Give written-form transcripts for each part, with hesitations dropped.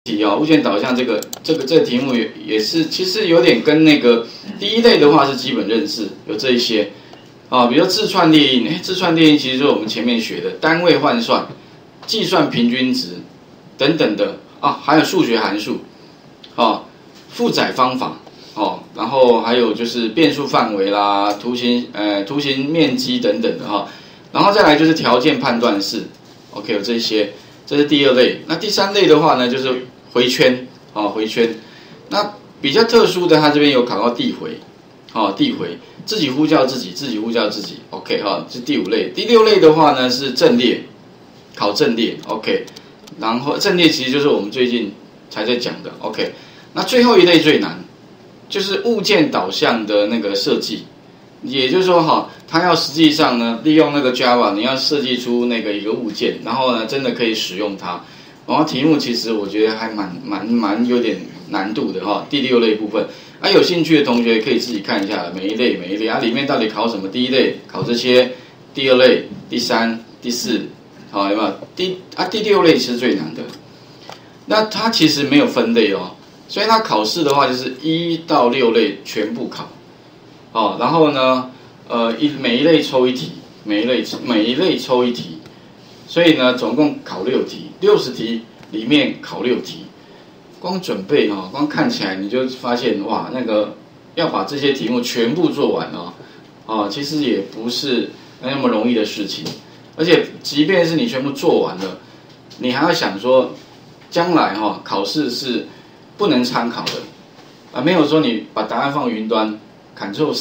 题物件导向这个题目也是，其实有点跟那个第一类的话是基本认识，有这一些比如自串列印，自串列印其实就是我们前面学的单位换算、计算平均值等等的还有数学函数负载方法然后还有就是变数范围啦、图形面积等等的然后再来就是条件判断式 ，OK 有这些。这是第二类，那第三类的话呢，就是回圈回圈。那比较特殊的，它这边有考到递回，递回，自己呼叫自己，自己呼叫自己 ，OK 是第五类。第六类的话呢是阵列，考阵列 ，OK。然后阵列其实就是我们最近才在讲的 ，OK。那最后一类最难，就是物件导向的那个设计。也就是说它要实际上呢，利用那个 Java， 你要设计出那个一个物件，然后呢，真的可以使用它。然后题目其实我觉得还蛮有点难度的第六类部分有兴趣的同学可以自己看一下每一类里面到底考什么？第一类考这些，第二类、第三、第四，有没有？第六类是最难的。那它其实没有分类所以它考试的话就是1到6类全部考。然后呢，每一类抽一题，每一类抽一题，所以呢，总共考6题，60题里面考6题，光准备光看起来你就发现哇，那个要把这些题目全部做完其实也不是那么容易的事情，而且即便是你全部做完了，你还要想说，将来考试是不能参考的没有说你把答案放云端。Ctrl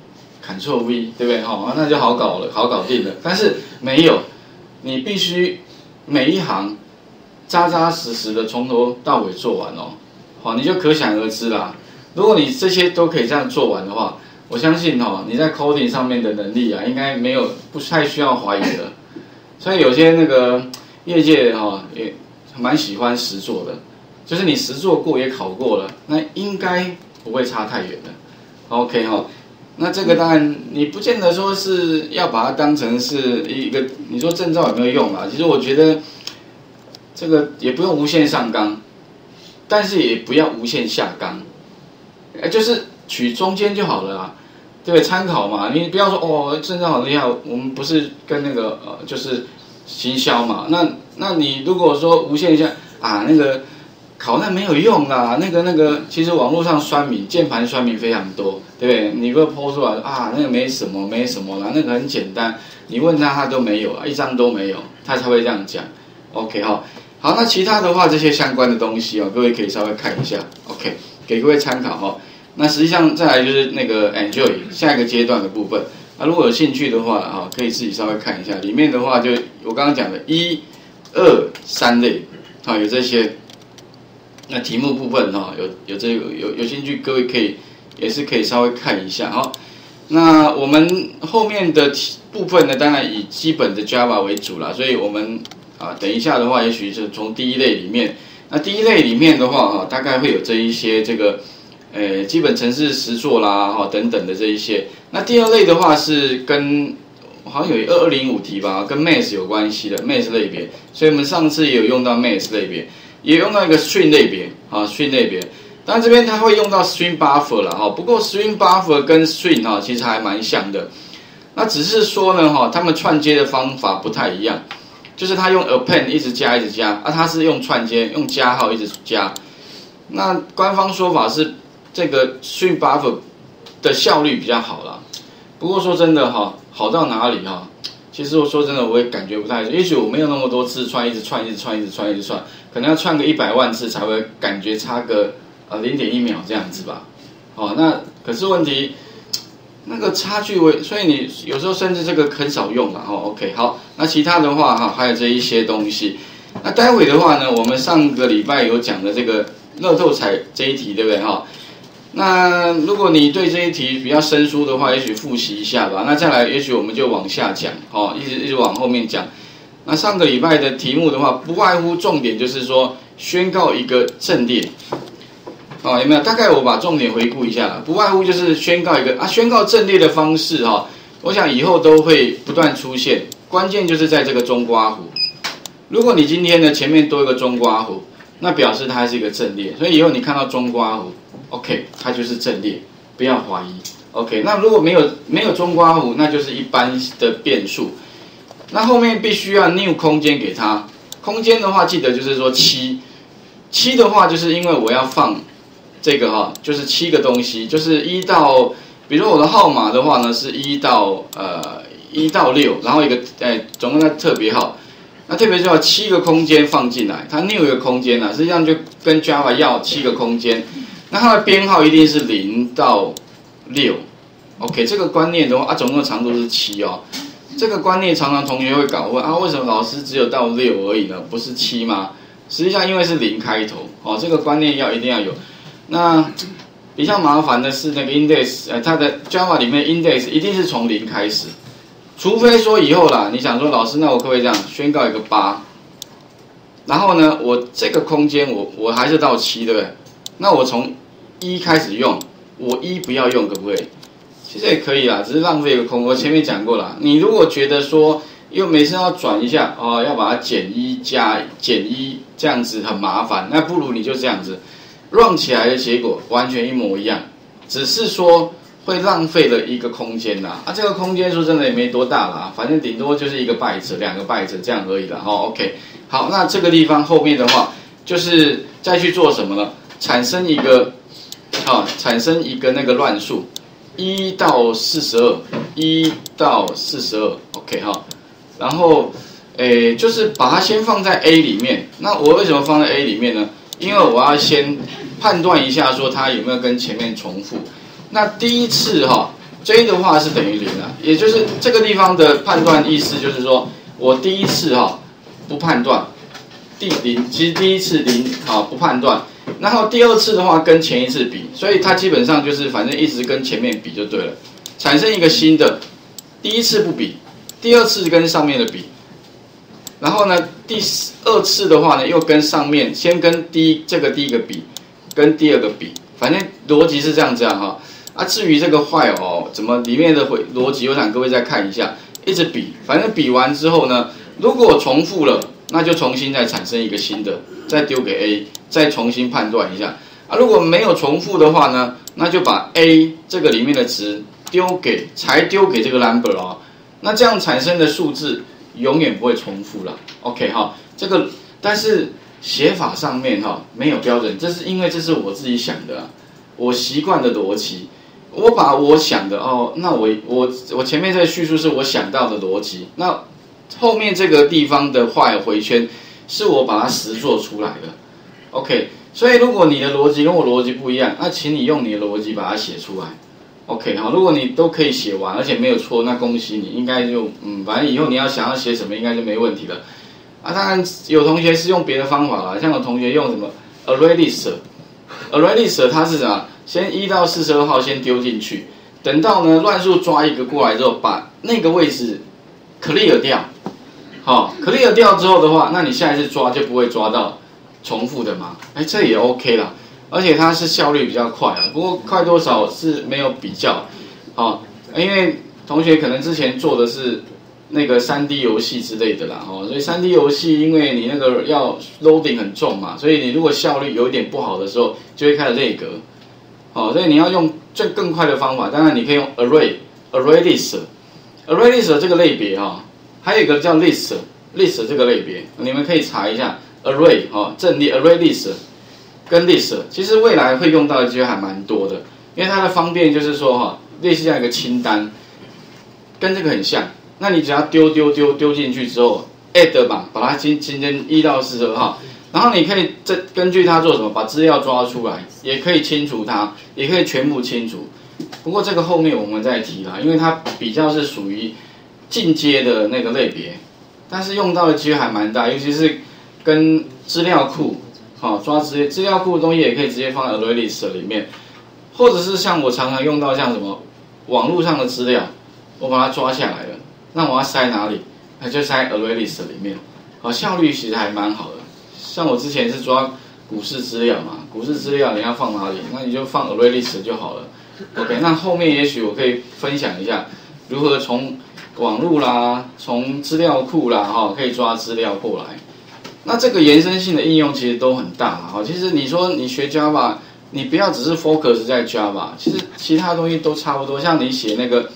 C，Ctrl V， 对不对？那就好搞了，好搞定了。但是没有，你必须每一行扎扎实实的从头到尾做完你就可想而知啦。如果你这些都可以这样做完的话，我相信你在 coding 上面的能力应该不太需要怀疑的。所以有些那个业界也蛮喜欢实作的，就是你实作过也考过了，那应该不会差太远的。OK 那这个当然你不见得说是要把它当成是一个，你说证照有没有用其实我觉得这个也不用无限上纲，但是也不要无限下纲，就是取中间就好了对不对？参考嘛，你不要说证照好厉害，我们不是跟那个就是行销嘛，那你如果说无限下那个。考那没有用啦，那个，其实网络上键盘酸民非常多，对不对？你如果 po 出来那个没什么啦，那个很简单，你问他都没有一张都没有，他才会这样讲。OK 好，那其他的话这些相关的东西各位可以稍微看一下 ，OK， 给各位参考那实际上再来就是那个 Enjoy 下一个阶段的部分，如果有兴趣的话可以自己稍微看一下，里面的话就我刚刚讲的1、2、3类有这些。那题目部分有兴趣各位也是可以稍微看一下那我们后面的部分呢，当然以基本的 Java 为主啦，所以我们等一下的话，也许是从第一类里面，那第一类里面的话大概会有这一些这个基本程式实作啦等等的这一些。那第二类的话是跟好像有2205题吧，跟 Math 有关系的 Math 类别，所以我们上次也有用到 Math 类别。也用到一个 string 类别string 类别，当然这边它会用到 string buffer 啦不过 string buffer 跟 string 其实还蛮像的，那只是说呢它们串接的方法不太一样，就是它用 append 一直加它是用串接用加号一直加，那官方说法是这个 string buffer 的效率比较好啦，不过说真的好到哪里其实我说真的我也感觉不太，也许我没有那么多次串，一直串，可能要串个100万次才会感觉差个0.1秒这样子吧。那可是问题那个差距所以你有时候甚至这个很少用啦OK 好，那其他的话还有这一些东西。那待会的话呢，我们上个礼拜有讲的这个乐透彩这一题，对不对那如果你对这一题比较生疏的话，也许复习一下吧。那再来，也许我们就往下讲一直往后面讲。那上个礼拜的题目的话，不外乎重点就是说宣告一个阵列有没有？大概我把重点回顾一下啦，不外乎就是宣告一个宣告阵列的方式我想以后都会不断出现，关键就是在这个中括弧。如果你今天呢前面多一个中括弧， 那表示它是一个阵列，所以以后你看到中括弧 ，OK， 它就是阵列，不要怀疑 ，OK。那如果没有中括弧，那就是一般的变数。那后面必须要 new 空间给它，空间的话记得就是说7的话就是因为我要放这个就是7个东西，就是1到，比如说我的号码的话呢是1到6，然后一个总共的特别号。那特别就要7个空间放进来，它new一个空间实际上就跟 Java 要7个空间，那它的编号一定是0到6，OK， 这个观念的话总共长度是7哦，这个观念常常同学会搞混为什么老师只有到6而已呢？不是7吗？实际上因为是0开头这个观念一定要有。那比较麻烦的是那个 index， 它的 Java 里面 index 一定是从0开始。除非说以后啦，你想说老师，那我可不可以这样宣告一个8，然后呢，我这个空间我还是到7，对不对？那我从1开始用，我1不要用，可不可以？其实也可以啦，只是浪费一个空。我前面讲过啦，你如果觉得说又每次要转一下要把它减1加减1这样子很麻烦，那不如你就这样子 run 起来的结果完全一模一样，只是说会浪费了一个空间啦，这个空间说真的也没多大啦，反正顶多就是1个byte、2个byte这样而已啦。OK， 好，那这个地方后面的话，就是再去做什么呢？产生一个那个乱数，1到42，1到42，OK 然后就是把它先放在 A 里面。那我为什么放在 A 里面呢？因为我要先判断一下说它有没有跟前面重复。那第一次J 的话是等于0也就是这个地方的判断意思就是说我第一次不判断，其实第一次0不判断，然后第二次的话跟前一次比，所以它基本上就是反正一直跟前面比就对了，产生一个新的，第一次不比，第二次跟上面的比，然后呢第二次的话呢又跟上面先跟这个第一个比，跟第二个比，反正逻辑是这样至于这个坏怎么里面的逻辑，我想各位再看一下，一直比，反正比完之后呢，如果重复了，那就重新再产生一个新的，再丢给 A， 再重新判断一下。如果没有重复的话呢，那就把 A 这个里面的值才丢给这个 number 那这样产生的数字永远不会重复了。OK 这个但是写法上面没有标准，这是因为这是我自己想的我习惯的逻辑。我把我想的那我前面这个叙述是我想到的逻辑，那后面这个地方的坏回圈是我把它实作出来的 ，OK。所以如果你的逻辑跟我逻辑不一样，那请你用你的逻辑把它写出来 ，OK 如果你都可以写完，而且没有错，那恭喜你，应该就反正以后你要想要写什么，应该就没问题了。当然有同学是用别的方法啦，像有同学用什么 array list 它是什么？先1到42号先丢进去，等到呢乱数抓一个过来之后，把那个位置 clear 掉，clear 掉之后的话，那你下一次抓就不会抓到重复的嘛，这也 OK 啦，而且它是效率比较快不过快多少是没有比较，因为同学可能之前做的是那个3D 游戏之类的啦，所以3D 游戏因为你那个要 loading 很重嘛，所以你如果效率有一点不好的时候，就会开始内格。所以你要用更快的方法，当然你可以用 array list 这个类别还有一个叫 list 这个类别，你们可以查一下 array 阵列 array list 跟 list， 其实未来会用到的机会还蛮多的，因为它的方便就是说类似这样一个清单，跟这个很像，那你只要丢进去之后 add 嘛，把它今天1到42号。然后你可以根据它做什么，把资料抓出来，也可以清除它，也可以全部清除。不过这个后面我们再提啦，因为它比较是属于进阶的那个类别，但是用到的机会还蛮大，尤其是跟资料库，抓资料库的东西也可以直接放在 array list 里面，或者是像我常常用到像什么网络上的资料，我把它抓下来了，那我要塞哪里？那就塞 array list 里面，效率其实还蛮好的。像我之前是抓股市资料嘛，股市资料你要放哪里？那你就放 array list 就好了。OK， 那后面也许我可以分享一下如何从网络啦，从资料库啦，可以抓资料过来。 那这个延伸性的应用其实都很大哈。其实你说你学 Java， 你不要只是 focus 在 Java， 其实其他东西都差不多。像你写那个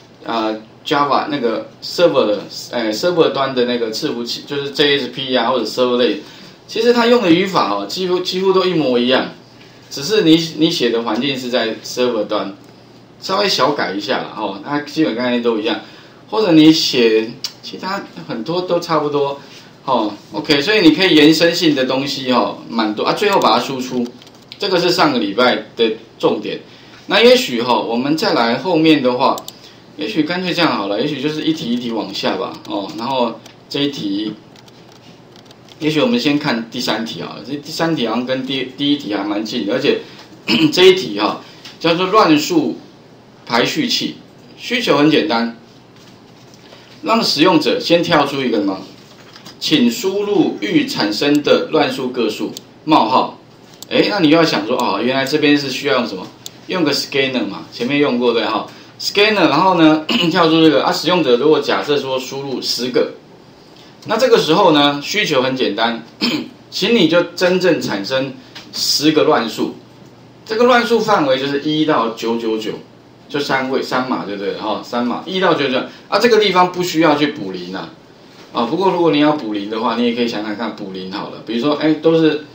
Java 那个 server 的server 端的那个伺服器，就是 JSP 啊或者 server 类，其实它用的语法哦几乎都一模一样，只是你写的环境是在 server 端，稍微小改一下啦哦，它基本概念都一样。或者你写其他很多都差不多。哦 ，OK， 所以你可以延伸性的东西哦，蛮多啊，最后把它输出，这个是上个礼拜的重点。那也许我们再来后面的话，也许干脆这样好了，也许就是一题一题往下吧，哦，然后这一题，也许我们先看第3题啊，这第3题好像跟第1题还蛮近的，而且这一题叫做乱数排序器，需求很简单，让使用者先跳出一个什么？请输入预产生的乱数个数冒号，那你又要想说原来这边是需要用什么？用个 scanner 嘛，前面用过对哈 ，scanner， 然后呢跳出这个使用者如果假设说输入10个，那这个时候呢需求很简单，请你就真正产生10个乱数，这个乱数范围就是1到999，就3码对不对？3码1到999这个地方不需要去补零啊。不过如果你要补零的话，你也可以想想看补零好了。比如说，都是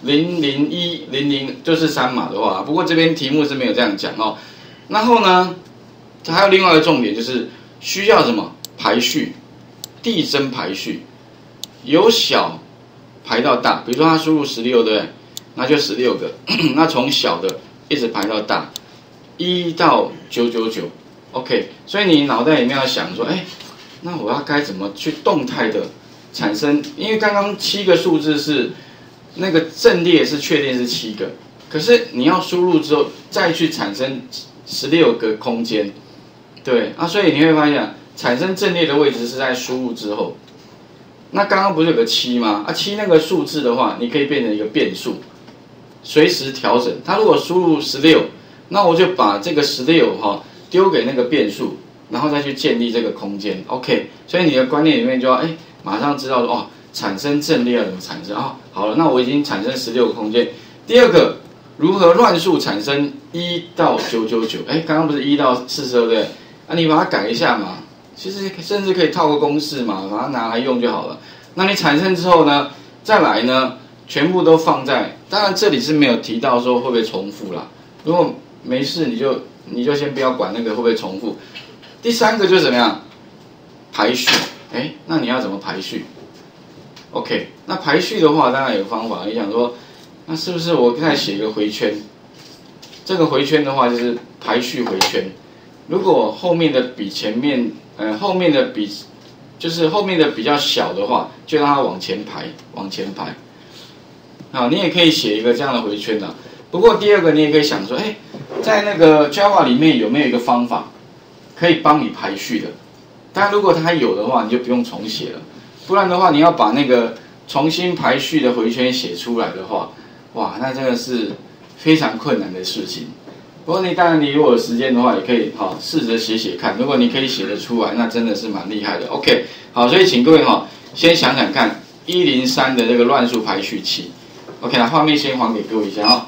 00100，就是3码的话，不过这边题目是没有这样讲哦。然后呢，还有另外一个重点就是需要什么排序，递增排序，由小排到大。比如说他输入16，对不对？那就16个，那从小的一直排到大，1到999，OK。所以你脑袋里面要想说，那我要该怎么去动态的产生？因为刚刚7个数字是那个阵列是确定是7个，可是你要输入之后再去产生16个空间，对所以你会发现产生阵列的位置是在输入之后。那刚刚不是有个7吗？7那个数字的话，你可以变成一个变数，随时调整。它如果输入16，那我就把这个16丢给那个变数。然后再去建立这个空间 ，OK， 所以你的观念里面就要马上知道说产生阵列要怎么产生好了，那我已经产生16个空间。第二个，如何乱数产生1到999？刚刚不是1到42对不对？你把它改一下嘛，其实甚至可以套个公式嘛，把它拿来用就好了。那你产生之后呢，再来呢，全部都放在，当然这里是没有提到说会不会重复啦。如果没事，你就先不要管那个会不会重复。第3个就是怎么样排序？那你要怎么排序 ？OK， 那排序的话，当然有方法。你想说，那是不是我再写一个回圈？这个回圈的话就是排序回圈。如果后面的比前面，后面的比就是后面的比较小的话，就让它往前排，往前排。你也可以写一个这样的回圈的。不过第2个你也可以想说，在那个 Java 里面有没有一个方法？可以帮你排序的，当然如果它有的话，你就不用重写了。不然的话，你要把那个重新排序的回圈写出来的话，哇，那真的是非常困难的事情。不过当然你如果有时间的话，也可以试着写看。如果你可以写得出来，那真的是蛮厉害的。OK， 好，所以请各位先想想看103的这个乱数排序器。OK， 那画面先还给各位一下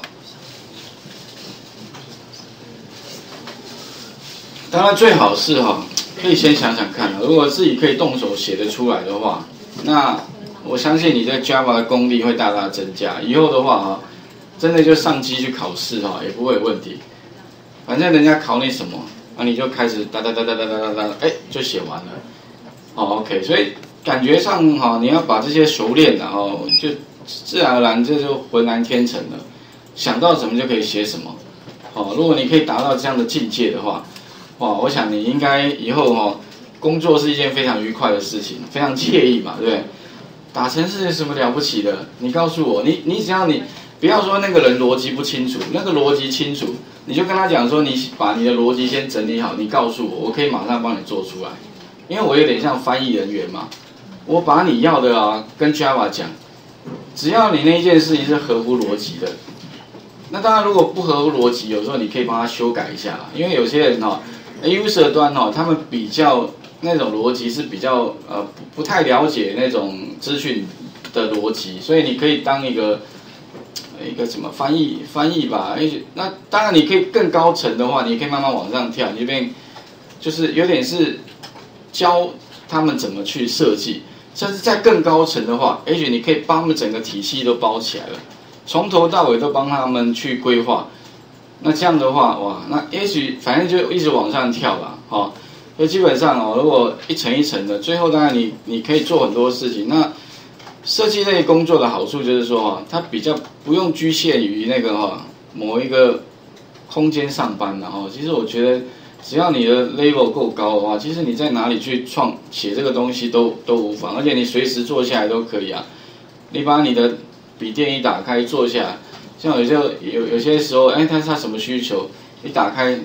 当然最好是可以先想想看，如果自己可以动手写得出来的话，那我相信你在 Java 的功力会大大增加。以后的话真的就上机去考试也不会有问题。反正人家考你什么，你就开始哒就写完了。OK， 所以感觉上你要把这些熟练的就自然而然这就浑然天成了，想到什么就可以写什么。如果你可以达到这样的境界的话，我想你应该以后工作是一件非常愉快的事情，非常惬意嘛，对不对？打程式有什么了不起的？你告诉我，你只要你不要说那个人逻辑不清楚，那个逻辑清楚，你就跟他讲说，你把你的逻辑先整理好，你告诉我，我可以马上帮你做出来。因为我有点像翻译人员嘛，我把你要的跟 Java 讲，只要你那一件事情是合乎逻辑的。那当然，如果不合乎逻辑，有时候你可以帮他修改一下，因为有些人user 端他们比较那种逻辑是比较不太了解那种资讯的逻辑，所以你可以当一个什么翻译吧。那当然你可以更高层的话，你可以慢慢往上跳，你这边就是有点是教他们怎么去设计，甚至在更高层的话，也许你可以把他们整个体系都包起来了，从头到尾都帮他们去规划。那这样的话，哇，那也许反正就一直往上跳啦，哦，所以基本上哦，如果一层一层的，最后当然你可以做很多事情。那设计类工作的好处就是说，它比较不用局限于那个某一个空间上班，然后其实我觉得只要你的 level 够高的话，其实你在哪里去写这个东西都无妨，而且你随时坐下来都可以啊。你把你的笔电一打开坐下来，像有些时候，他什么需求，你打开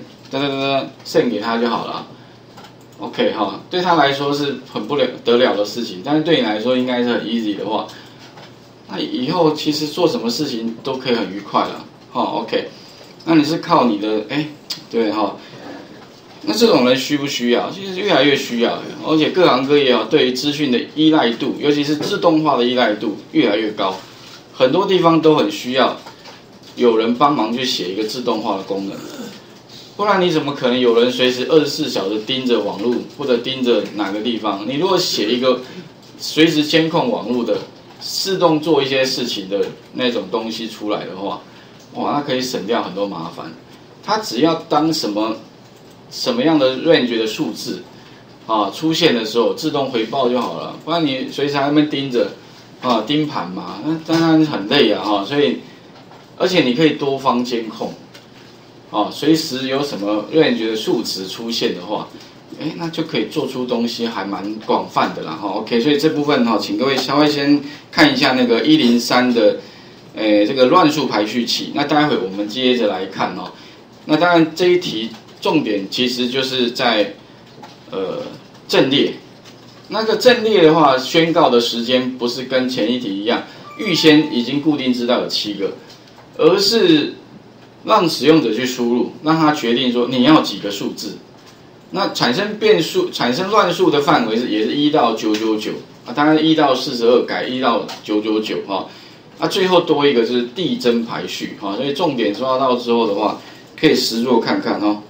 send 给他就好了。OK 哈，对他来说是很不得了的事情，但是对你来说应该是很 easy 的话，那以后其实做什么事情都可以很愉快了。OK， 那你是靠你的对哈，那这种人需不需要？其实越来越需要，而且各行各业对于资讯的依赖度，尤其是自动化的依赖度越来越高，很多地方都很需要有人帮忙去写一个自动化的功能。不然你怎么可能有人随时24小时盯着网络或者盯着哪个地方？你如果写一个随时监控网络的、自动做一些事情的那种东西出来的话，哇，那可以省掉很多麻烦。它只要当什么样的 range 的数字出现的时候，自动回报就好了。不然你随时在那边盯着盯盘嘛，那当然很累啊所以，而且你可以多方监控。随时有什么range的数值出现的话，那就可以做出东西还蛮广泛的啦。OK， 所以这部分请各位稍微先看一下那个103的这个乱数排序器。那待会我们接着来看那当然这一题重点其实就是在阵列。那个阵列的话，宣告的时间不是跟前一题一样，预先已经固定知道有7个，而是让使用者去输入，让他决定说你要几个数字。那产生乱数的范围也是1到999当然1到42改1到999最后多一个就是递增排序所以重点抓到之后的话，可以实作看看